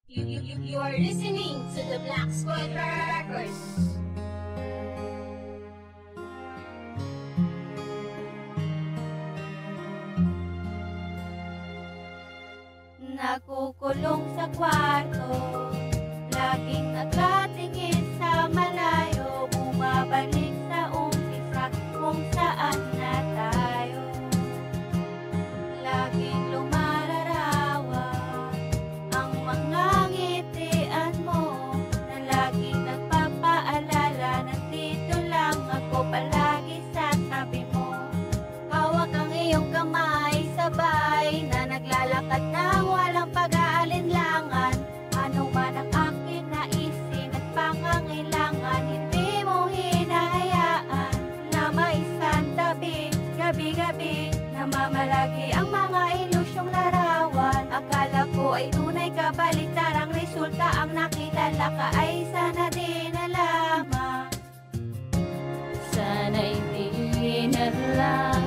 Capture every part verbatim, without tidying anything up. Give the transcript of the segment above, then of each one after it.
You, you, you, you are listening to the Black Squad Records. Nakukulong sa kwarto, laging nakatingin sa malayo, bumabalik sa umpisa kung saan na tayo. Laging lumararawa ang mga ngitian mo, na laging nagpapaalala, nandito lang ako palagi sa tabi mo. Hawak ang iyong kamay, sabay na naglalakad ng walang pag-aalinlangan. Ano man ang aking naisin at pangangailangan, hindi mo hinahayaan na maisan tabi, gabi-gabi namamalagi ang mga ilusyong larawan. Akala ko ay tunay ka, baliktarang resulta ang nakilala ka ay sana di na lamang. Sana'y di na lang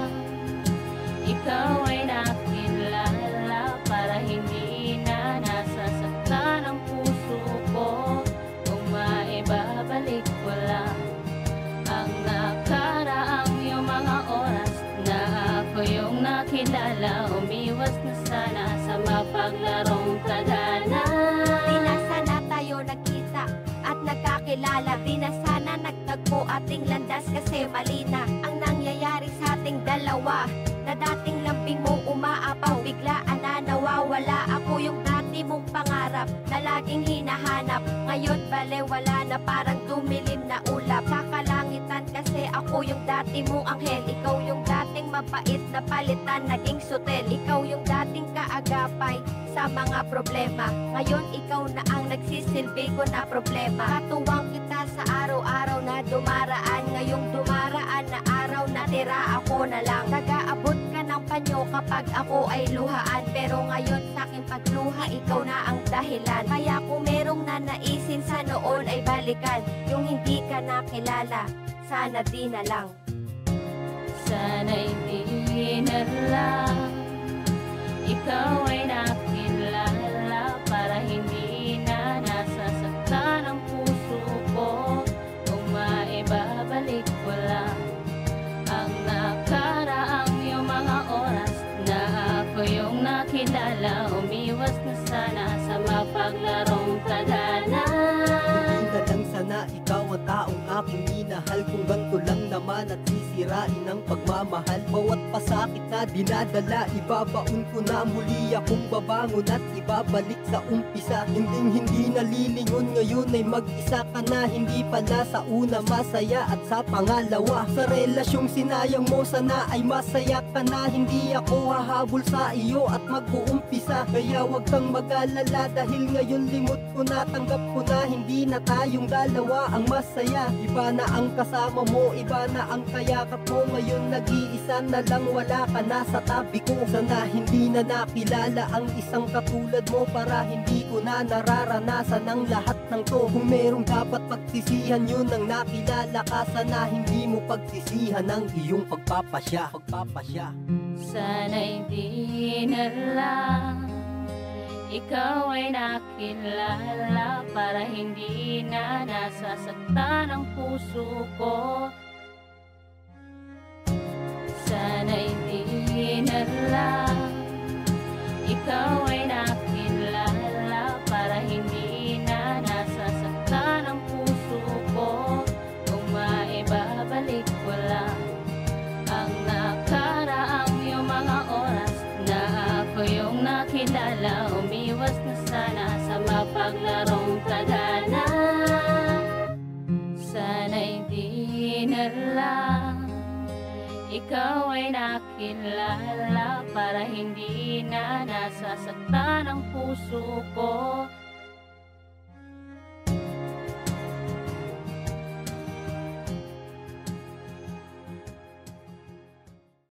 ikaw ay nakilala, para hindi na nasasaktan ang puso ko. Kung maibabalik ko lang ang nakaraang iyong mga oras na ako yung nakilala, umiwas na sana sa mapaglarong tadhana. Di na sana tayo nagkita at nagkakilala, di na sana nagtagpo ating landas, kasi mali na ang nangyayari sa ating dalawa. Na dating lambing mong umaapaw, biglaan na nawawala. Ako yung dati mong pangarap na laging hinahanap, ngayon balewala na parang dumilim na ulap sa kalangitan. Kasi ako yung dati mong anghel, ikaw yung dating mabait na palitan, naging sutel. Ikaw yung dating kaagapay sa mga problema, ngayon ikaw na ang nagsisilbi ko na problema. Katuwang kita sa araw-araw na dumaraan, ngayong dumaraan na araw na tira ako na lang. Nag-aabot ka ng panyo kapag ako ay luhaan, pero ngayon sa aking pagluha ikaw na ang dahilan. Kaya kung merong nanaisin sa noon ay balikan, yung hindi ka nakilala, sana di na lang. Sana'y di na lang ikaw ay nakilala, para hindi na nasasaktan ang puso ko. Kung maibabalik ko lang ang nakaraang iyong mga oras na ako yung nakilala, umiwas na sana sa mapaglarong tadhana. Hindi na lang sana ikaw ang taong aking minahal, kung ganito lang naman at sisirain ang pagmamahal. Bawat pasakit na dinadala, ibabaon ko na muli akong babangon at ibabalik sa umpisa. Hinding hindi nalilingon, ngayon ay mag-isa ka na, hindi pala sa una masaya at sa pangalawa. Sa relasyong sinayang mo, sana ay masaya ka na, hindi ako hahabol sa iyo at mag-uumpisa. Kaya wag kang mag-alala, dahil ngayon limot ko na, tanggap ko na, hindi na tayong dalawa ang masaya. Iba na ang kasama mo, iba na ang kayakap mo, ngayon nag-iisa na lang, wala ka na sa tabi ko. Sana hindi na nakilala ang isang katulad mo, para hindi ko na nararanasan ang lahat ng to. Kung merong dapat pagsisihan, yun ang nakilala ka. Sana hindi mo pagsisihan ang iyong pagpapasya, pagpapasya. Sana'y di na lang ikaw ay nakilala, para hindi na nasasaktan ang puso ko. Sana'y di na lang ikaw ay nakilala, para hindi na nasasaktan ang puso ko. Kung maibabalik ko lang ang nakaraang iyong mga oras na ako yung nakilala, umiwas na sana sa mapaglarong tadhana. Sana'y di na lang ikaw ay nakilala, para hindi na nasasaktan ang puso ko.